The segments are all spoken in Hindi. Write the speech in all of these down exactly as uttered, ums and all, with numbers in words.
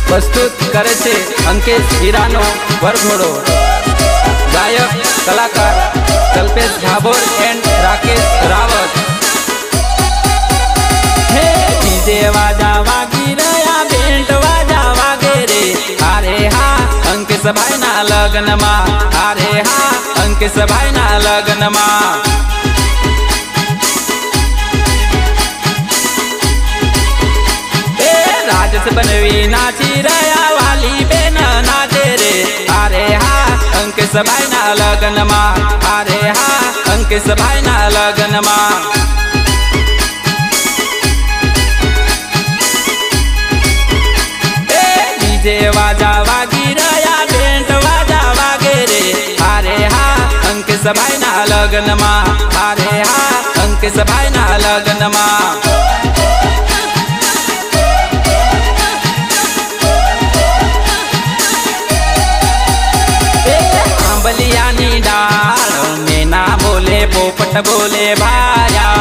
प्रस्तुत करे छे अंकित हीरानो वरघोड़ो। गायक कलाकार कल्पेश भाभोर एंड राकेश रावत। हे डीजे वाजा वागी रया बेंट वाजा वागे रे। अरे हा अंकित भाई ना लगन मा। अरे हा अंकित भाई ना लगन मा। राजस बनवी नाची रया वाली बेन नाचे रे। अरे हा अंकित भाई ना लगन मा। अरे हा अंकित भाई ना लगन मा। डीजे वाजा वागी रया बेंट वाजा वागे रे। अरे हा अंकित भाई ना लगन मा। अरे हा अंकित भाई ना लगन मा। बलियानी डाल में ना बोले पोपट बोले भाया।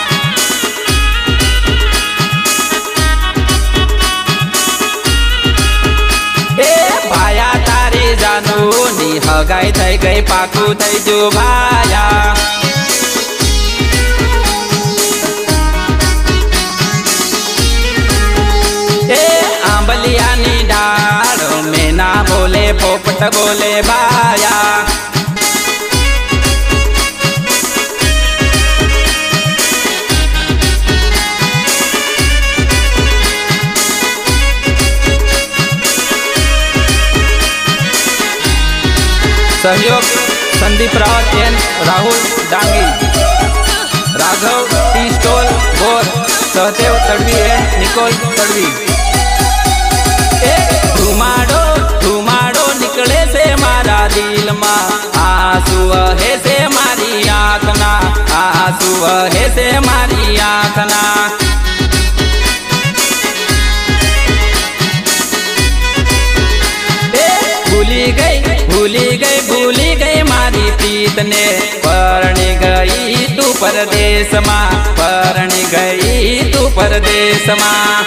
ए भाया तारी जानू नी हगाई थई गई पाकू थई जो भाया। ए आंबलियानी डाल में ना बोले पोपट बोले भाया। सहयोग Sandeep Rawat N Rahul Dangi. Raghav tea stall Bor Sahdev Tadvi एन निकोल तड़वी। धुमाड़ो धुमाड़ो निकले से मारा दिल मा। आंसू है से मारी आँख ना। आंसू है से मारी आँख ना। भूली गई भूली गई भूली गई मारी प्रीत ने। परणी गई तू परदेश माँ। परणी गई तू परदेश माँ।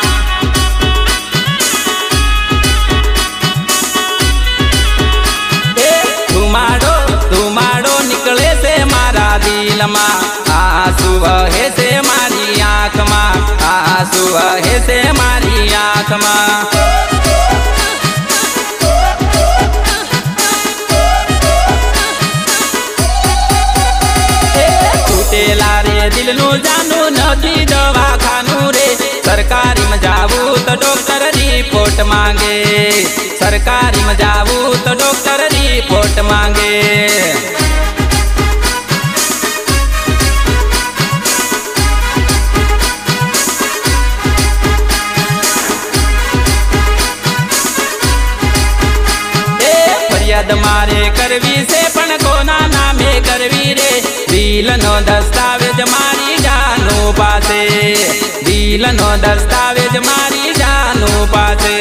धुमाड़ो धुमाड़ो निकले से मारा दिल माँ। आंसू है से मारी आँख माँ। आंसू है से मारी आँख माँ। रे दिल नु जानू नदी दवा खानू रे। सरकारी में जावू तो डॉक्टर रिपोर्ट मांगे। सरकारी में जावू तो डॉक्टर रिपोर्ट मांगे। फरियाद मारे करवी से पण कोना नामे करवी रे। दिल नो दस्तावेज मारी जानू पासे। दिल नो दस्तावेज मारी जानू पासे।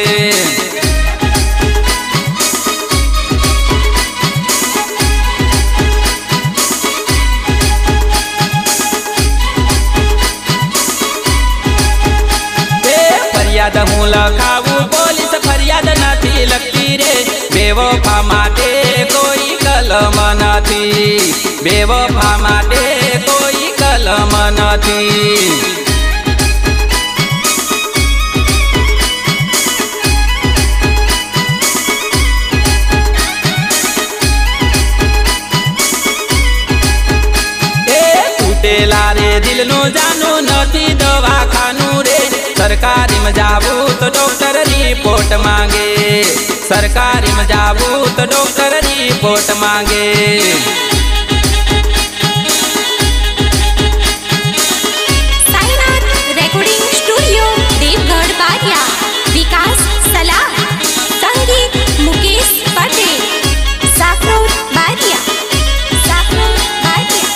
फरियाद हूँ लखावू पुलिस फरियाद नहीं लगती रे। बेवफा माटे कोई कलम नहीं। बेवफा माटे कोई कलम नहीं। टूटेला रे दिल नु जानू नदी दवा खानू रे। सरकारी में जाबू तो डॉक्टर रिपोर्ट मांगे। सरकारी में जाबू तो डॉक्टर रिपोर्ट मांगे। Sainath recording studio Devgadh Baria. विकास सलाह संगीत मुकेश पटेल। साफरोड बारिया। साफरोड बारिया।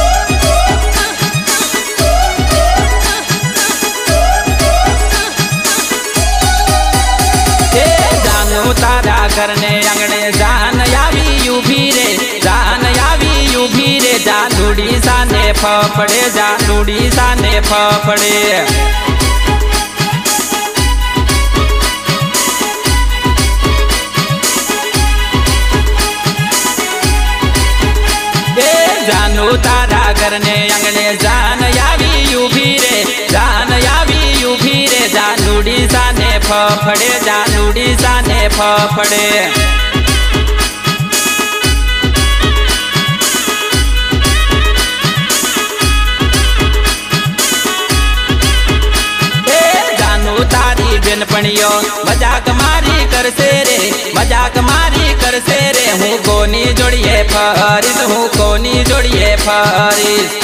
तारा करने अंगने जान यावी यूभी रे। जान यावी यूभी रे। जानूड़ी साने फफड़े। जानूड़ी साने फफड़े। अंगणे जान यावी उभी रे, जान यावी उभी रे, जानुडी साने फफड़े, जानुडी साने फफड़े। तारी बेनपणियो मजाक मारी करसे रे, मजाक मारी करसे रे, हूँ कोनी जोड़िए फरिस, हूँ कोनी जोड़िए फरिस।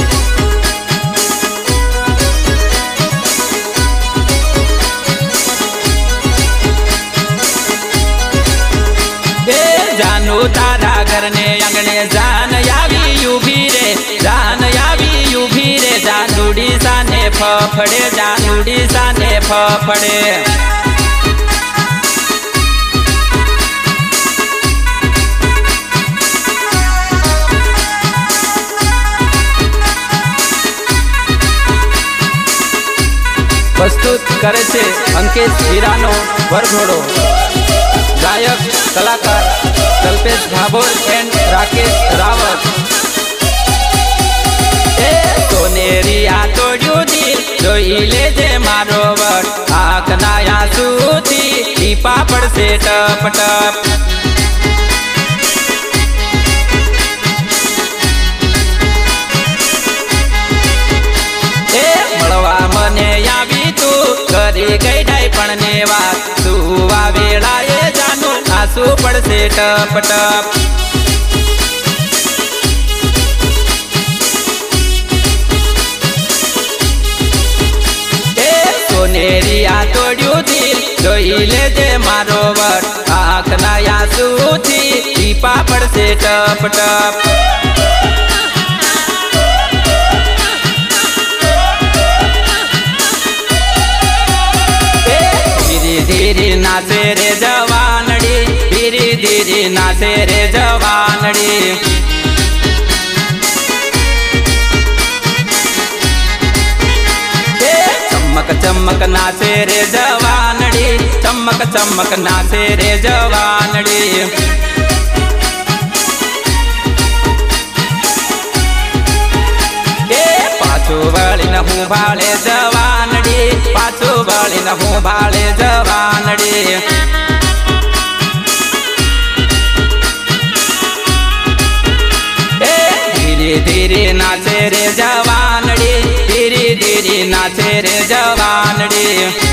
जानू तारा घर ने अंगने जान यावी उभी रे, जान यावी उभी रे, जानुडी साने फफड़े, जानुडी साने फफड़े। प्रस्तुत करे छे अंकित हीरानो वरघोड़ो, गायक कलाकार कल्पेश भाभोर एंड राकेश रावत। ए सोनेरी आ तोड़्यू दिल जोई लेजे मारो वट, आँख ना आंसू थी टीपा पड़से टप टप। ए मळवा मने आवी तू करी गई डायपण ने वात, सुवा वेळाए जानू आंसू पड़से टप टप। ए सोनेरी आ तोड़्यू दिल जोई लेजे मारो वट, आँख ना आंसू थी टीपा पड़से टप टप। धीरे नाचे रे जवानड़ी, धीरे धीरे नाचे रे जवानड़ी। चमक चमक नाचे रे जवानड़ी, चमक चमक नाचे रे जवानड़ी। पाछू वाली न हूँ भाले जवानड़ी, पाछू वाली न हूँ भाले जवानड़ी। धीरे धीरे नाचे रे जवानड़ी, धीरे धीरे नाचे रे जवानड़ी।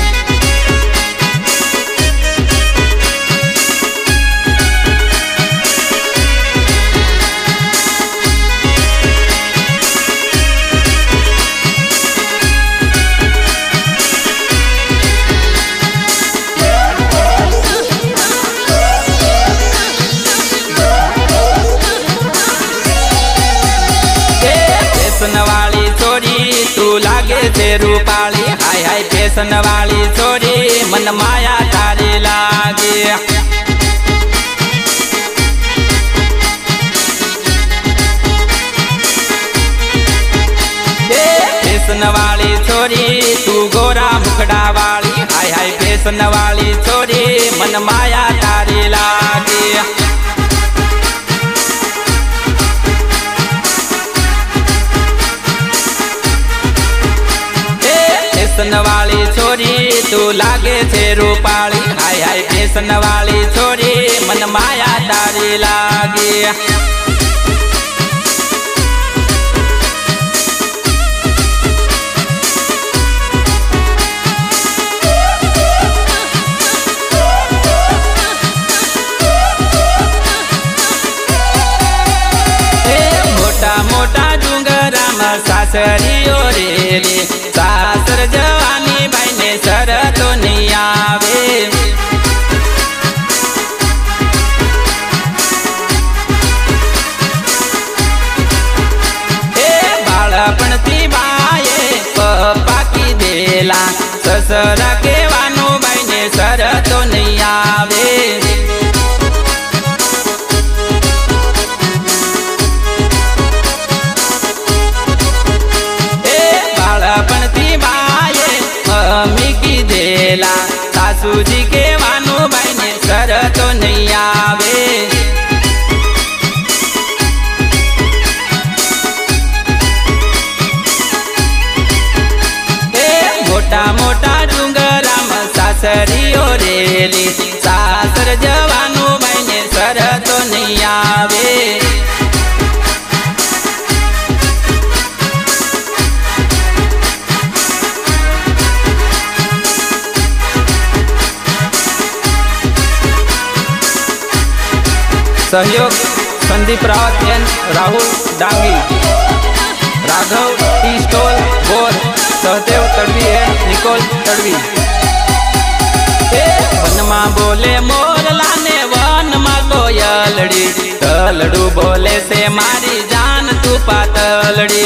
वाली छोरी तू लागे से रूपाली, हाय हाय फैशन वाली छोरी मन माया तारी लागे। फैशन वाली छोरी तू गोरा मुखड़ा वाली, हाय हाय फैशन वाली छोरी मन माया तारी लागे। फैशन वाली छोरी तू लागे छे रूपाली, हाय हाय फैशन वाली छोरी मन माया तारी लागे। मोटा मोटा डूंगरा में सासरियो रेली, सासर जवानी भाई ने सर तो नहीं आवे। ए बाळपण थी बाए पप्पा की देला, ससरा के वानो भाई ने सर तो नहीं आवे। मम्मी की देला सासू जी के वानो भाई ने सर तो नहीं आवे। सासरीओ रेली सासर जवानु भाई ने शरतो नहीं आवे। सहयोग Sandeep Rawat N Rahul Dangi, Raghav tea stall Bor, Sahdev Tadvi एन निकोल तड़वी। वन में बोले मोरला ने वन में कोयलड़ी, तलड़ू बोले से मारी जान तू पातलड़ी।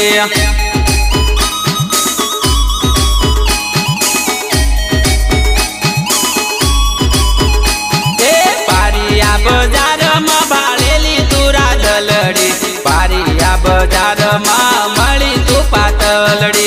पारिया बाजार में मળી तू पातलड़ी।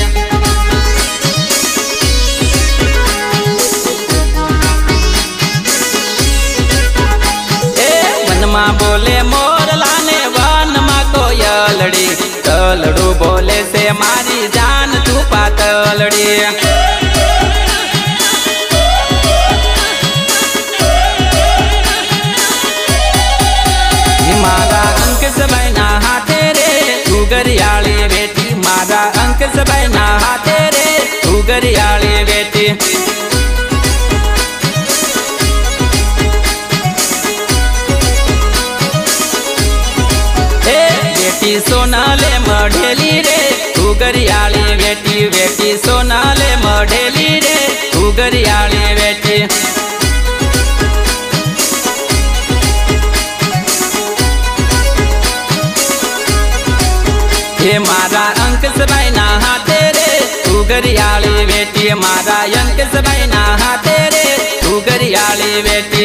ए मन में बोले मोरला ने वन में कोयलड़ी, तलड़ू बोले से मारी जान तू पातलड़ी। मारा अंक सबई ना हाथे रे उगरियाली बेटी, मारा अंक सबई ना हाथे रे उगरियाली बेटी। ए बेटी सोनाले मढ़ेली रे उगरियाली बेटी, बेटी सोनाले मढ़ेली रे उगरियाली बेटी। ये मारा अंक सबई ना हाथे रे उगरियाली बेटी, मारा अंक सबई ना हाथे रे उगरियाली बेटी।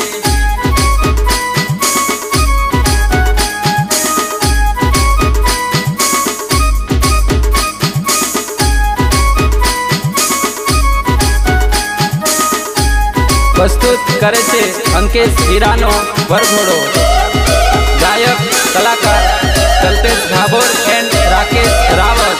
प्रस्तुत करे छे अंकेश हीरानो वरघोड़ो, गायक कलाकार कल्पेश भाभोर एंड राकेश रावत।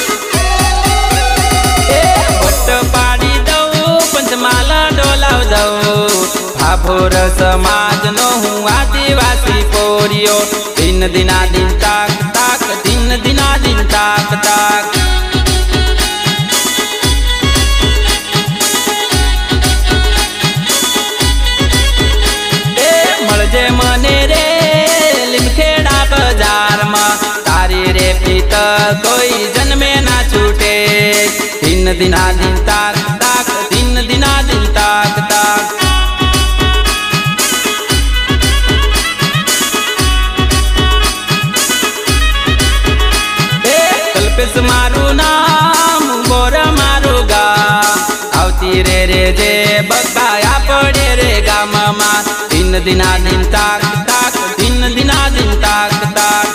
ए वट पाड़ी दऊ पंचमाला डोलाव दऊ, भाभोर समाज नो हूँ आदिवासी पोरियो, दिन दिना दिन ताक ताक, दिन दिना दिन ताक ताक। ए मळजे मने रे लिमखेड़ा बाजार में, तारी रे पीता कोई जन्मे ना छूटे, दिन दिना दिन ताक ताक, दिन दिना दिन ताक ताक। ए कल्पेश मारू नाम बोर मारू गाम, आवती रे रे जे बकाया पड़े रे गाम में, दिन दिना दिन ताक ताक, दिन दिना दिन ताक ताक।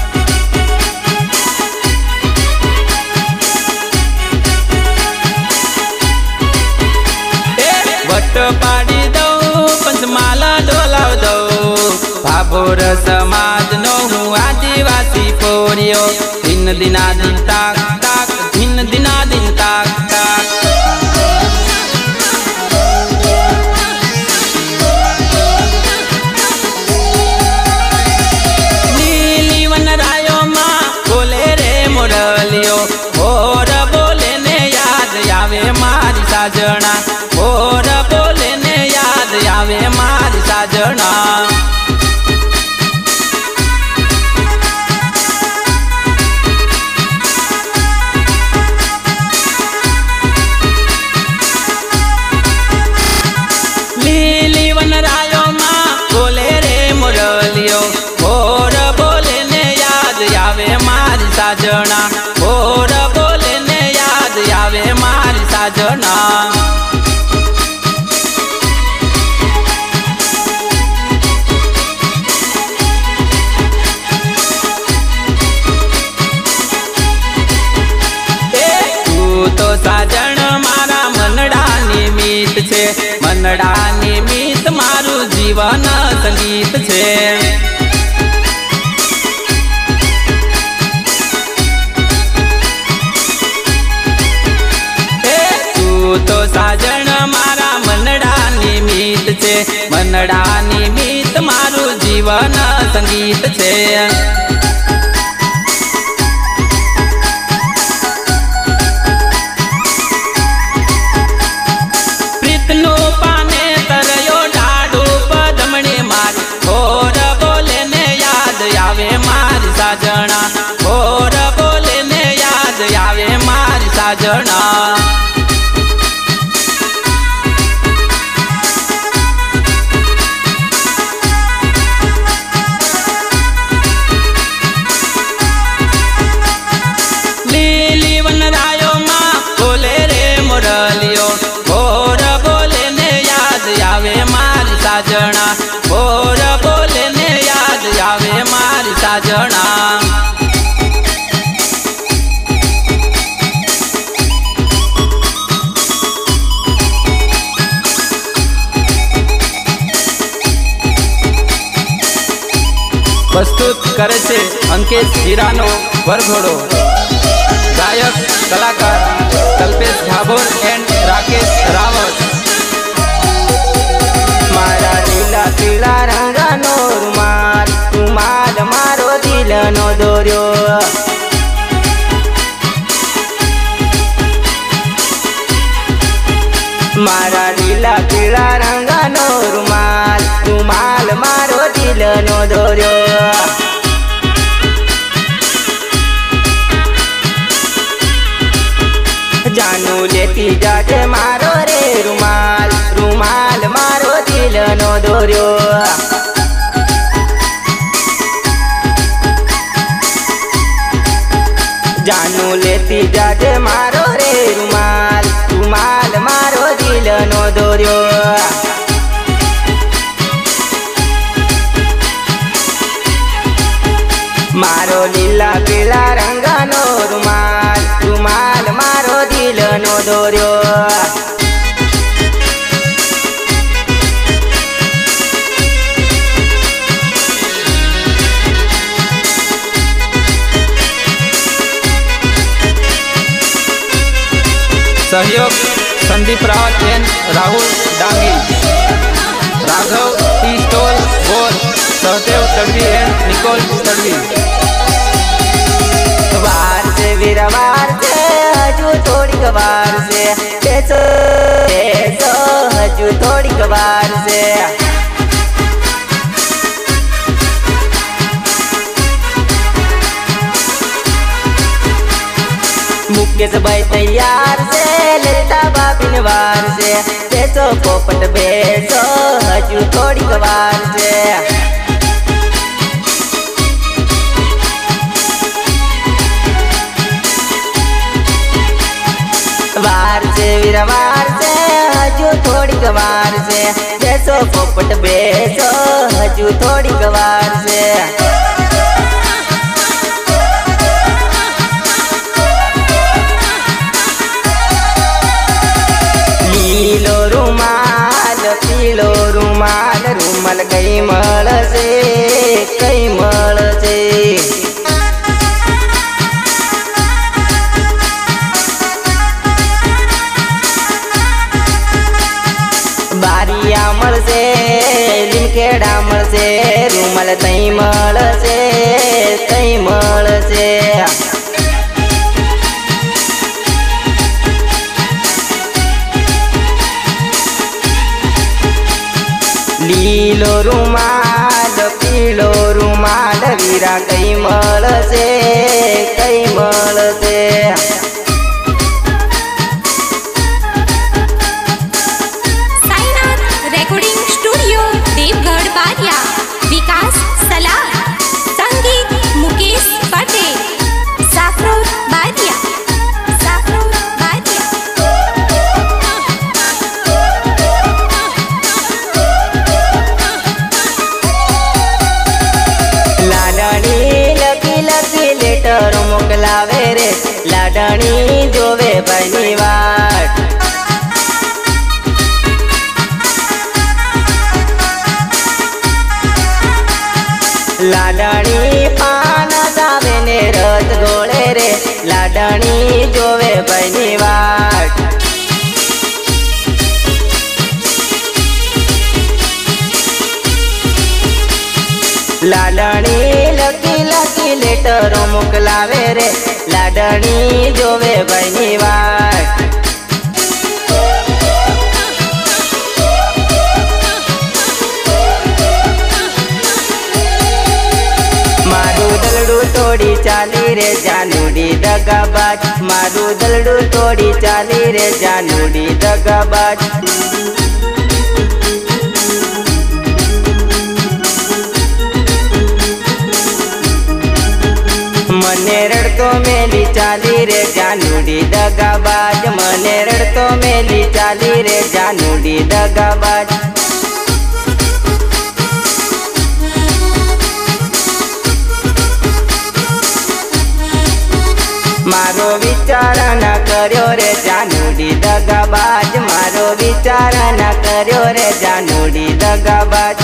वट पाड़ी दऊ पंचमाला डोलाव दऊ, भाभोर समाज नो हूँ आदिवासी पोरियो, दिन दिना दिन ताक ताक, दिन दिना दिन ताक ताक। और बोले ने याद आवे मारी साजना, और बोले ने याद आवे मारी साजना। लीली वन रायो माँ बोले रे मुरलियो, और बोले ने याद आवे मारी साजना, और बोले ने याद आवे मारी साजना। ए तू तो साजन मारा मनड़ा निमित छे, मनड़ा निमित मारू जीवन संगीत छे। तो साजन मारा मनड़ा निमित्त मारू जीवन संगीत छे। प्रीतनो पाने तरयो ढाडू पदमणी मारी और बोले ने याद आवे मारी साजना और बोले ने याद आवे मारी साजना। लीली वनरायो माँ बोले रे मुरलियो और बोले ने याद आवे मारी साजना और बोले ने याद आवे मारी साजना। प्रस्तुत करे छे अंकेश हीरानो वरघोड़ो। गायक कलाकार कल्पेश भाभोर एंड राकेश रावत। मारा लीला पीला रंगानो रुमाल रुमाल मारो दिलनो दोर्यो। मारा लीला पीला रंगानो रुमाल रुमाल मारो दिलनो दोर्यो। जानू लेती जाजे मारो रे रुमाल रुमाल मारो दिलनो दोर्यो। जानू लेती जाजे मारो रे रुमाल रुमाल मारो दिलनो दोर्यो। मारो लीला पीला रंगानो रुमाल रुमाल मारो दिलनो दोर्यो। सहयोग Sandeep Rawat and Rahul Dangi. Raghav tea stall बोल सहदेव तड़वी एंड निकोल तड़वी। वार से वीरवार से हजू थोड़ी कबार से बेचो बेचो हजू थोड़ी कबार से। मुकेश भाई तैयार से लेता बाबिन वार से बेचो पोपट बेचो हजू थोड़ी कबार से। वार से वीरवार से हजू थोड़ी कबार से बेचो पोपट बेचो हजू थोड़ी कबार से। लीलो रुमाल पीलो रुमाल रुमाल कई मळ से कई मळ से। बारिया मळ से लिमकेड़ा मळ से रुमाल तई मळ से तई मळ से। लीलो रुमाल पीलो रुमाल वीरा कई मळ से कई मळ से। Sainath recording studio Devgadh Baria. विकास सलाह संगीत मुकेश पटेल। साफरोद बारिया साफरोद बारिया। लाडणी लकी लकी लेटर मोकलावे रे लाडणी जोवे बनी वाट। लाडणी पान जावे ने रथ गोळे रे लाडणी जोवे बनी वाट। लाडणी लकी लकी लेटरो मोकलावे रे लाडणी जोवे भाईनी वाट मारू दलडू तोड़ी चाली रे जानूडी दगाबाज मारू दलडू तोड़ी चाली रे जानूडी दगाबाज मने रड़तो मेली चाली रे जानूडी दगाबाज मने रड़तो मेली चाली रे जानूडी दगाबाज मारो विचार न कर्यो रे जानूडी दगाबाज मारो विचार न कर्यो रे जानूडी दगाबाज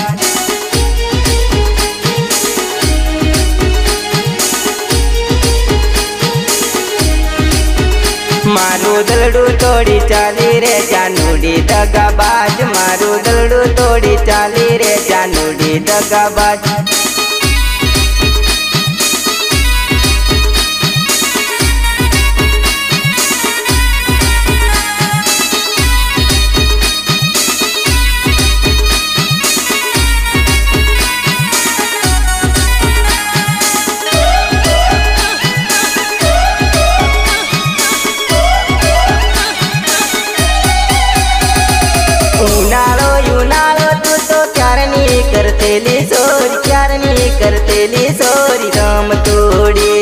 मारू दलडू तोड़ी चाली रे जानूडी दगाबाज मारू दलडू तोड़ी चाली रे जानूडी दगाबाज उनाळो युनाळो तू तो क्यारनी करतेली सोरी क्यारनी करतेली सोरी राम तोडी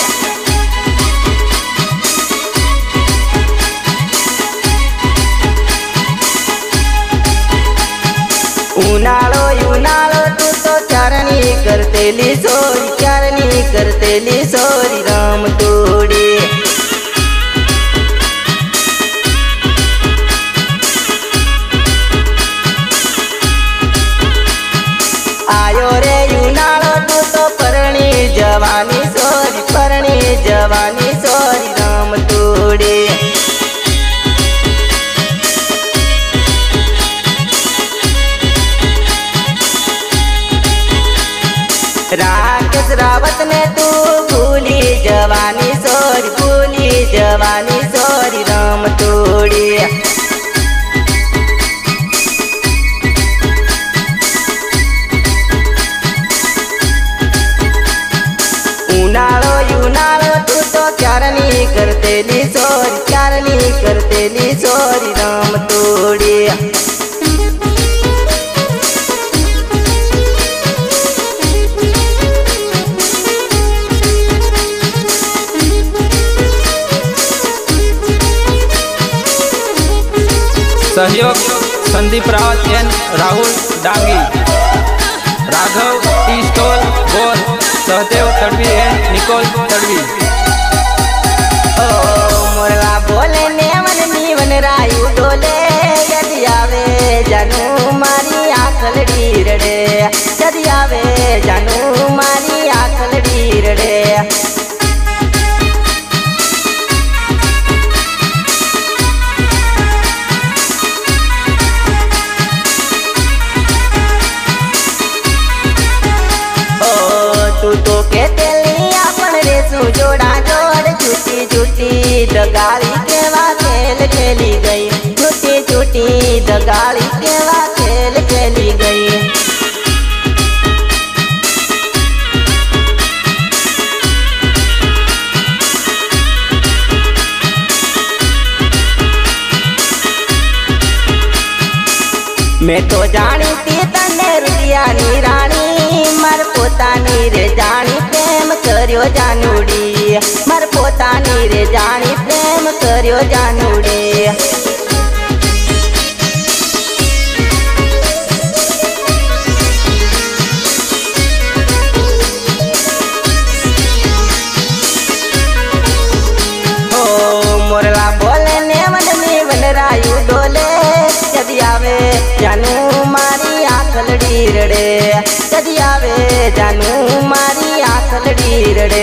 उनाळो युनाळो तू तो क्यारनी करतेली सोरी क्यारनी करतेली सोरी राम तोडी आयो रे युनाळो तू तो परणी जवानी सोरी परणी जवानी सोरी राम तोडी राकेश रावत ने तू भूली जवानी सोरी भूली जवानी सोरी राम तोडी उनाळो युनाळो तू तो क्यारनी करतेली सोरी क्यारनी करतेली सोरी राम तोडी सहयोग Sandeep Rawat N Rahul Dangi Raghav tea stall गोल सहदेव तड़वी एंड निकोल तड़वी ओ मोरला बोले नेवन नीवन रायु डोले यदि आवे जानू मारी आखल डीरड़े यदि आवे जानू मारी आखल डीरड़े तू तो कहते अपन रेसू जोड़ा जोड़ झूठी झूठी दगाड़ी केवा खेल खेली गई झूठी झूठी दगाड़ी केवा खेल खेली गई मैं तो जानी थी तने रुदिया नी रानी मर पोतानी रे जानी प्रेम कर्यो जानूडी मर पोतानी रे जानी प्रेम कर्यो जानूडी ओ मोरला बोले नेवन नीवन रायु डोले यदि आवे जानू मारी आखल डीरड़े यदि आवे जानू मारी आखल डीरड़े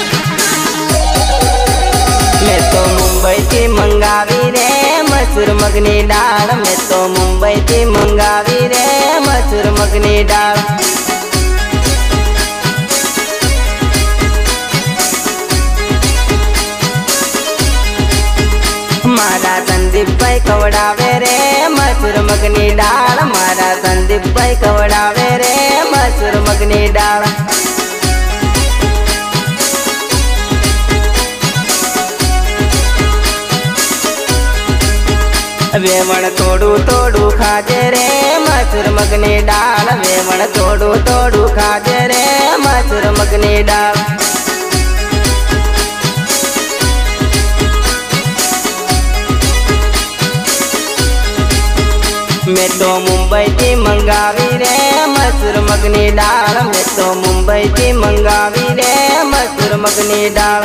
मैं तो मुंबई की मंगावी रे मसूर मग મગની દાળ મેં તો મુંબઈથી મંગાવી રે મસૂર મગની દાળ મારા સંદીપભાઈ ખવડાવે રે મસૂર મગની દાળ મારા સંદીપભાઈ ખવડાવે રે મસૂર મગની દાળ વેવણ થોડું થોડું ખાજે રે મસૂર મગની દાળ વેવણ થોડું થોડું ખાજે રે મસૂર મગની દાળ મેં તો મુંબઈથી મંગાવી રે મસૂર મગની દાળ મેં તો મુંબઈથી મંગાવી રે મસૂર મગની દાળ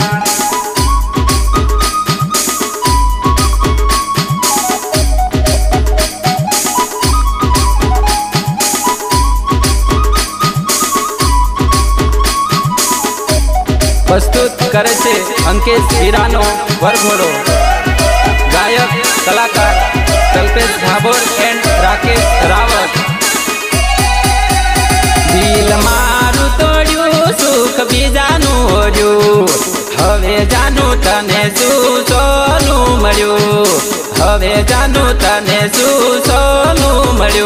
प्रस्तुत करे छे अंकेश हीरानो वरघोड़ो गायक कलाकार कल्पेश भाभोर एंड राकेश रावत। दिल मारू तोड़्यू सुख बीजानु होड्यू हवे जानू तने शू सोनू मळ्यू हवे जानू तने शू सोनू मळ्यू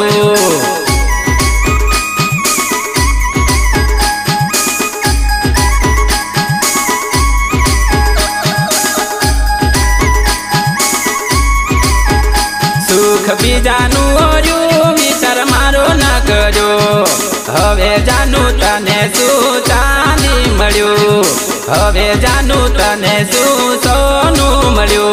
सुख बीजानु होर्यू विचार मारो न करजो हवे जानू तने शू चांदी मळ्यू हवे जानू तने शू सोनू मळ्यू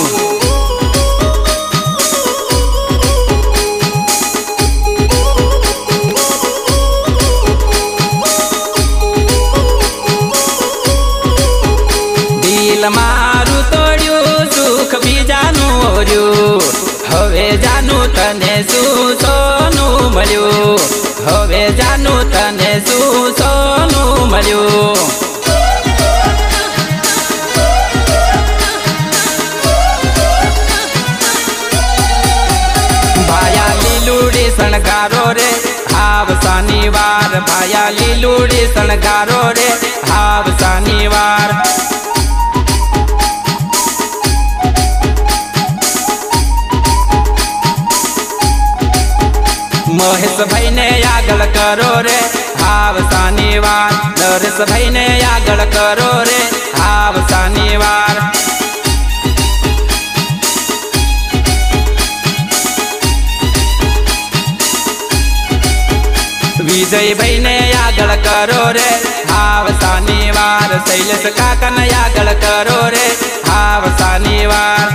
दिल मारू तोड्यू सुख बीजानु होर्यू हवे जानू तने शू सोनू मळ्यू हवे जानू तने शू सोनू मळ्यू भाया लीलूड़ी सणगारो रे हाव शनिवार भाया लीलूड़ी सणगारो रे हाव शनिवार महेश भाई ने आगल करो रे हाव शनिवार नरेश भाई ने आगल करो रे हाव शनिवार विजय भाई ने आगल करो रे हाव शनिवार शैलेश काका ने आगल करो रे हाव शनिवार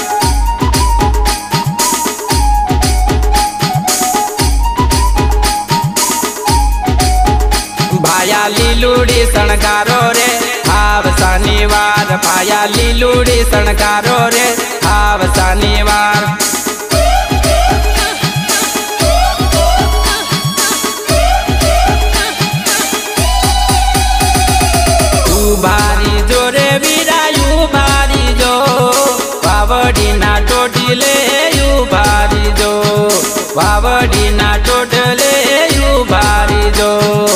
भाया लीलूड़ी सणगारो रे हाव शनिवार भाया लीलूड़ी सणगारो रे हाव शनिवार उभारी जो रे वीरायु भारी जो वावड़ी ना टोटले उभारी जो वावड़ी ना टोटले उभारी जो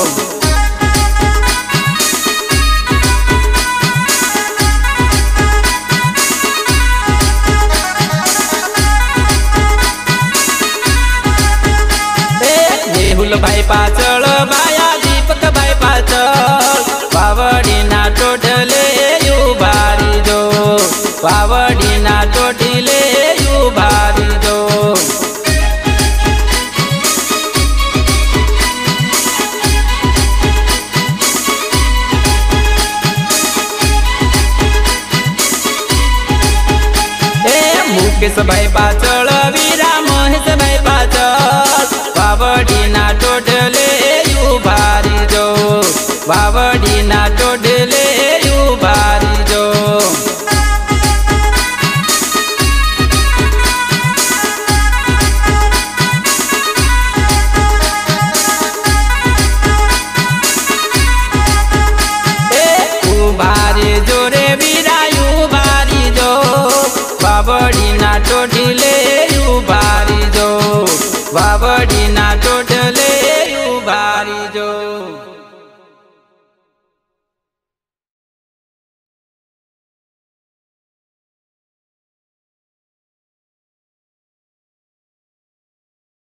भाई पाचल भाया दीपक भाई पाचल वावड़ी ना टोटले उभारी जो वावड़ी ना टोटले उभारी जो ए मुकेश भाई पाचल वीरा महेश भाई पाचल वावड़ी ना टोटले उभारी जो वावड़ी ना टोटले